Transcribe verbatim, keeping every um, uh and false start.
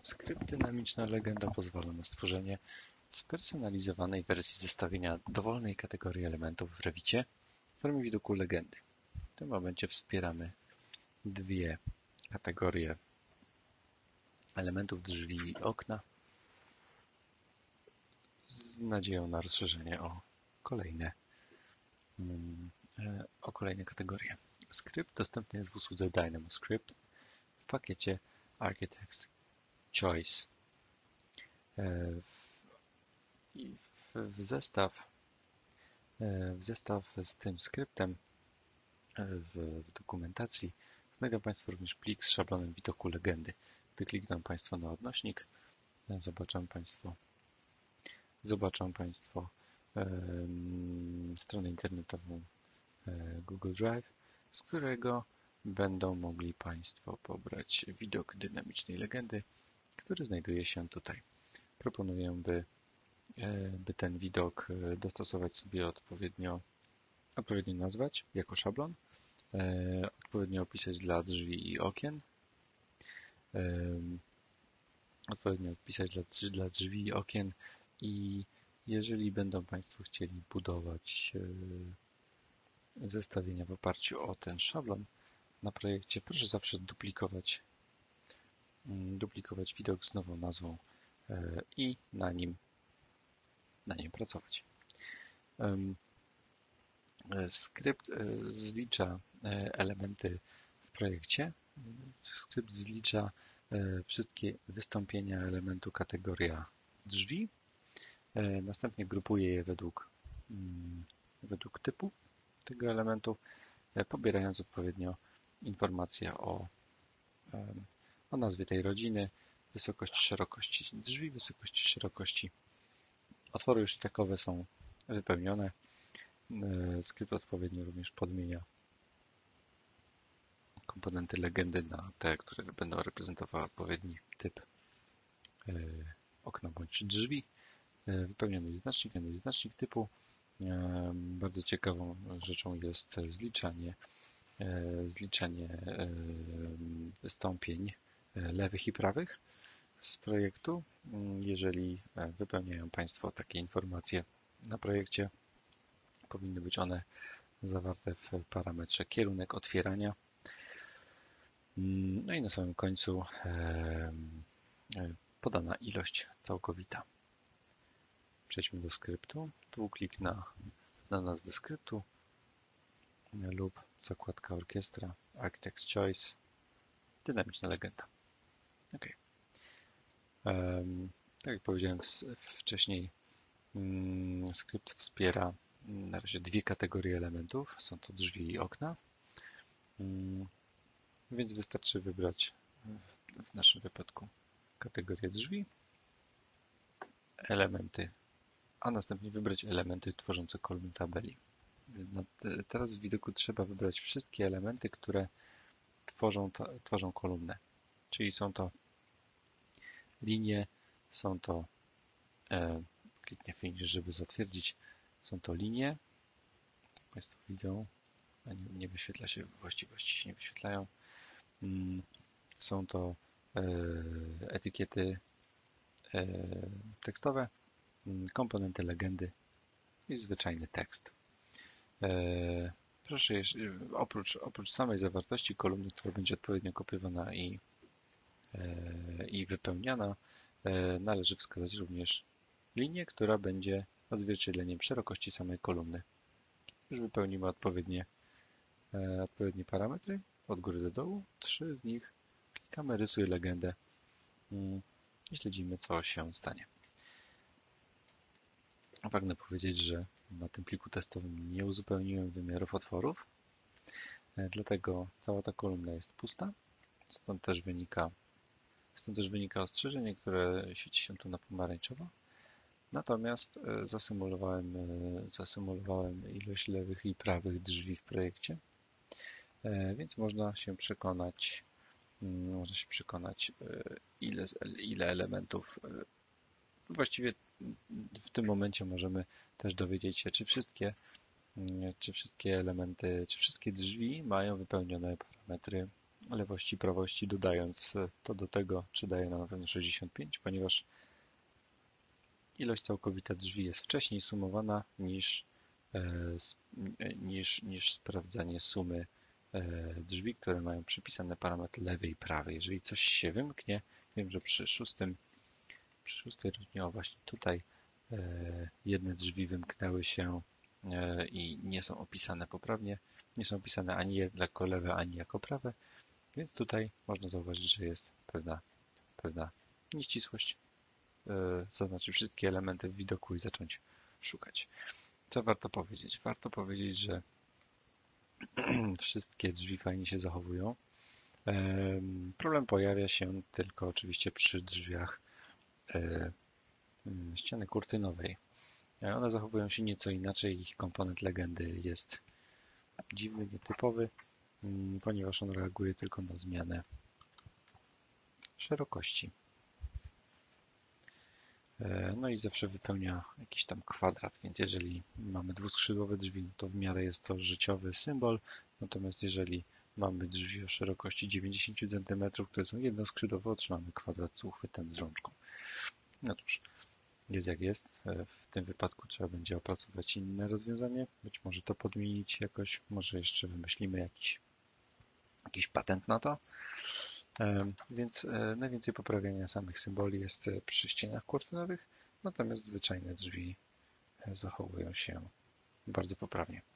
Skrypt Dynamiczna Legenda pozwala na stworzenie spersonalizowanej wersji zestawienia dowolnej kategorii elementów w Revicie w formie widoku legendy. W tym momencie wspieramy dwie kategorie elementów drzwi i okna z nadzieją na rozszerzenie o kolejne, o kolejne kategorie. Skrypt dostępny jest w usłudze DynamoScript w pakiecie Architect's Choice. W, w, zestaw, w zestaw z tym skryptem w, w dokumentacji znajdą Państwo również plik z szablonem widoku legendy. Gdy klikną Państwo na odnośnik, zobaczą Państwo, zobaczą Państwo um, stronę internetową Google Drive, z którego będą mogli Państwo pobrać widok dynamicznej legendy, który znajduje się tutaj. Proponuję, by, by ten widok dostosować sobie odpowiednio, odpowiednio nazwać jako szablon, odpowiednio opisać dla drzwi i okien, odpowiednio opisać dla, dla drzwi i okien i jeżeli będą Państwo chcieli budować zestawienia w oparciu o ten szablon na projekcie, proszę zawsze duplikować, duplikować widok z nową nazwą i na nim, na nim pracować. Skrypt zlicza elementy w projekcie. Skrypt zlicza wszystkie wystąpienia elementu kategoria drzwi. Następnie grupuje je według, według typu tego elementu, pobierając odpowiednio informacje o, o nazwie tej rodziny, wysokości, szerokości drzwi, wysokości, szerokości otworu. Już takowe są wypełnione. Skrypt odpowiednio również podmienia komponenty legendy na te, które będą reprezentowały odpowiedni typ okna bądź drzwi. Wypełniony jest znacznik, jest znacznik typu. Bardzo ciekawą rzeczą jest zliczanie, zliczanie wystąpień lewych i prawych z projektu. Jeżeli wypełniają Państwo takie informacje na projekcie, powinny być one zawarte w parametrze kierunek otwierania. No i na samym końcu podana ilość całkowita. Przejdźmy do skryptu. Dwuklik na, na nazwę skryptu lub zakładka orkiestra, Architect's Choice, dynamiczna legenda. OK. Um, tak jak powiedziałem wcześniej, um, skrypt wspiera na razie dwie kategorie elementów. Są to drzwi i okna. Um, więc wystarczy wybrać w naszym wypadku kategorię drzwi, elementy, a następnie wybrać elementy tworzące kolumny tabeli. Teraz w widoku trzeba wybrać wszystkie elementy, które tworzą, tworzą kolumnę. Czyli są to linie, są to, e, kliknę finish, żeby zatwierdzić, są to linie, jak Państwo widzą, a nie, nie wyświetla się, właściwości się nie wyświetlają. Są to e, etykiety e, tekstowe, komponenty legendy i zwyczajny tekst. E, proszę jeszcze, oprócz, oprócz samej zawartości kolumny, która będzie odpowiednio kopiowana i, e, i wypełniana, e, należy wskazać również linię, która będzie odzwierciedleniem szerokości samej kolumny. Już wypełnimy odpowiednie, e, odpowiednie parametry od góry do dołu. Trzy z nich klikamy, rysuj legendę i śledzimy, co się stanie. Pragnę powiedzieć, że na tym pliku testowym nie uzupełniłem wymiarów otworów, dlatego cała ta kolumna jest pusta. Stąd też wynika, stąd też wynika ostrzeżenie, które świeci się tu na pomarańczowo. Natomiast zasymulowałem, zasymulowałem ilość lewych i prawych drzwi w projekcie, więc można się przekonać, można się przekonać, ile, ile elementów. Właściwie w tym momencie możemy też dowiedzieć się, czy wszystkie, czy wszystkie elementy, czy wszystkie drzwi mają wypełnione parametry lewości, prawości, dodając to do tego, czy daje nam na pewno sześćdziesiąt pięć, ponieważ ilość całkowita drzwi jest wcześniej sumowana niż, niż, niż sprawdzanie sumy drzwi, które mają przypisane parametry lewej i prawej. Jeżeli coś się wymknie, wiem, że przy szóstym, przy szóstej równie, o właśnie tutaj jedne drzwi wymknęły się i nie są opisane poprawnie, nie są opisane ani jako lewe, ani jako prawe, więc tutaj można zauważyć, że jest pewna, pewna nieścisłość. Zaznaczyć wszystkie elementy w widoku i zacząć szukać. Co warto powiedzieć? Warto powiedzieć, że wszystkie drzwi fajnie się zachowują. Problem pojawia się tylko oczywiście przy drzwiach ściany kurtynowej. One zachowują się nieco inaczej, ich komponent legendy jest dziwny, nietypowy, ponieważ on reaguje tylko na zmianę szerokości. No i zawsze wypełnia jakiś tam kwadrat, więc jeżeli mamy dwuskrzydłowe drzwi, to w miarę jest to życiowy symbol, natomiast jeżeli mamy drzwi o szerokości dziewięćdziesiąt centymetrów, które są jednoskrzydłowe, otrzymamy kwadrat z uchwytem z rączką. No cóż, jest jak jest. W tym wypadku trzeba będzie opracować inne rozwiązanie, być może to podmienić jakoś, może jeszcze wymyślimy jakiś, jakiś patent na to. Więc najwięcej poprawiania samych symboli jest przy ścianach kurtynowych, natomiast zwyczajne drzwi zachowują się bardzo poprawnie.